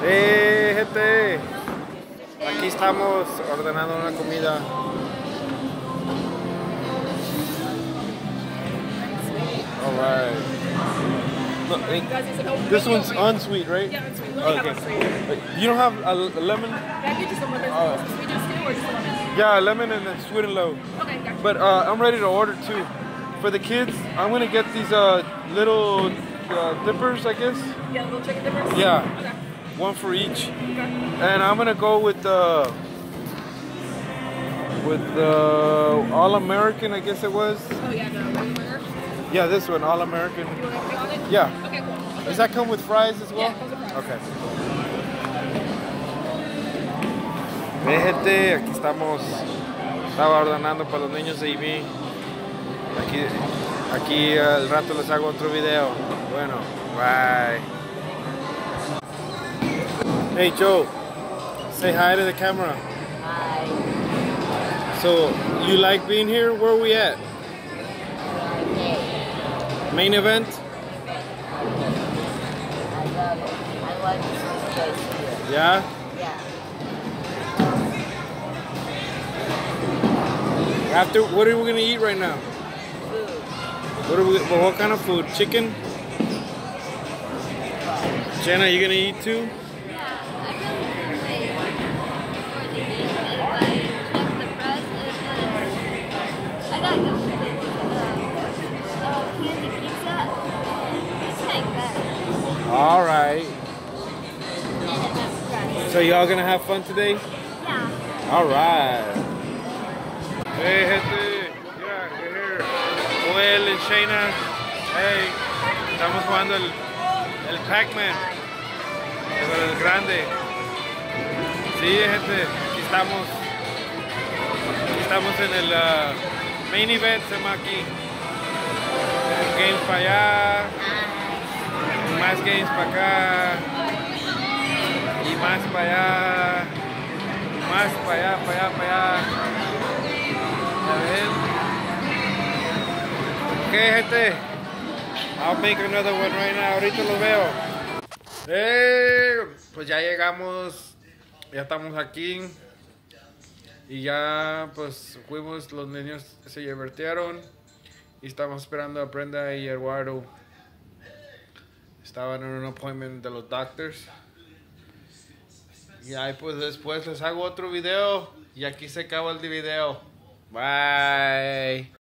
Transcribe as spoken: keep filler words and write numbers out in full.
Eh, gente, aquí estamos ordenando una comida. Alright. No, eh, this one's unsweet, right? Yeah, unsweet. We only have unsweet. You don't have a, a lemon? Yeah, I get you some lemon. Oh. Sweet juice too, or just a lemon? Yeah, a lemon and then sweet and low. Okay, gotcha. But uh, I'm ready to order too. For the kids, I'm gonna get these uh, little uh, dippers, I guess. Yeah, little chicken dippers? Yeah. Okay. One for each. Okay. And I'm gonna go with the with the All American, I guess it was. Oh yeah, the regular burger? Yeah, this one, All American. You want anything on it? Yeah. Okay, cool. Okay. Does that come with fries as well? Yeah, it comes with fries. Okay. Ve, gente, aquí estamos. Estaba ordenando para los niños de I B. Aquí, aquí al rato les hago otro video. Bueno, bye. Hey Joe, say hi to the camera. Hi. So, you like being here? Where are we at? Okay. Main event? I love it. I like this place here. Yeah? Yeah. After, what are we gonna eat right now? Food. What are we? Well, what kind of food? Chicken? Jenna, you gonna eat too? All right. So y'all gonna have fun today? Yeah. All right. Hey, gente. Yeah, we're here. Joel and Shayna. Hey, estamos jugando el, el Pac-Man. Pero el grande. Sí, gente. Aquí estamos. Aquí estamos en el uh, main event, se llama aquí. Games para allá. Más games para acá. Y más para allá. Más para allá, para allá, para allá. A ver. Ok, gente. I'll make another one right now. Ahorita lo veo. Eh, pues ya llegamos. Ya estamos aquí. Y ya pues fuimos, los niños se divirtieron. Y estamos esperando a Brenda y Eduardo. Estaban en un appointment de los doctors. Y ahí pues después les hago otro video. Y aquí se acaba el video. Bye.